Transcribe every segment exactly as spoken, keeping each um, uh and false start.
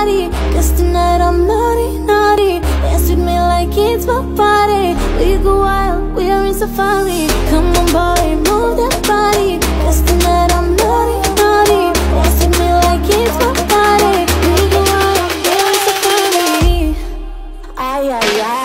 body, 'cause tonight I'm naughty, naughty. Dance with me like it's my party. We go wild, we are in safari. Come on boy, move that body, 'cause tonight I'm naughty, naughty. Dance with me like it's my party. We go wild, we are in safari. Ay, ay, ay.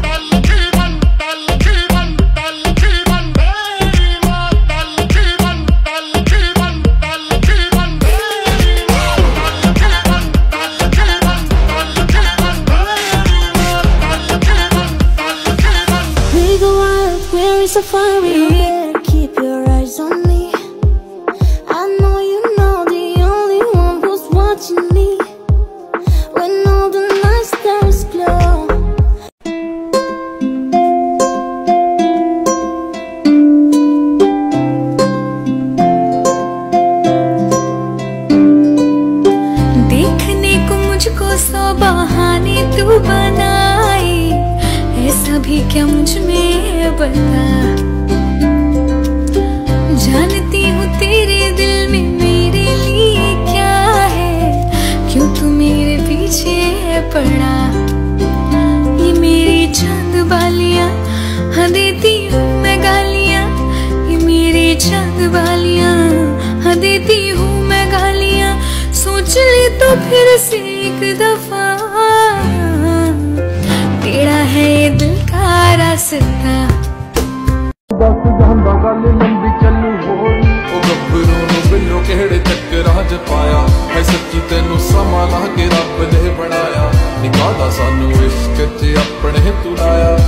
Safari. Yeah, keep your eyes on me. I know you know the only one who's watching me. When all the night stars glow. देखने को मुझको सौ बहाने तू बनाई, ऐसा भी क्या मुझ में बता। जानती हूँ तेरे दिल में मेरे लिए क्या है, क्यों तू मेरे पीछे पड़ा। ये मेरी चांद बालियां हाँ देती हूँ मैं गालियां, ये मेरी चांद बालियां हाँ देती हूँ मैं गालियां। सोच ले तो फिर से एक दफा, तेरा है ये दिल का रास्ता। बस जांदा गल लंबी चलू होई, ओ गब्बरू नू बिल्लो किहड़े चक्करां च पाया। है सच्ची तेनू समा ला के रब ने बनाया, निकाला सानू इश्क च अपने तू लाया।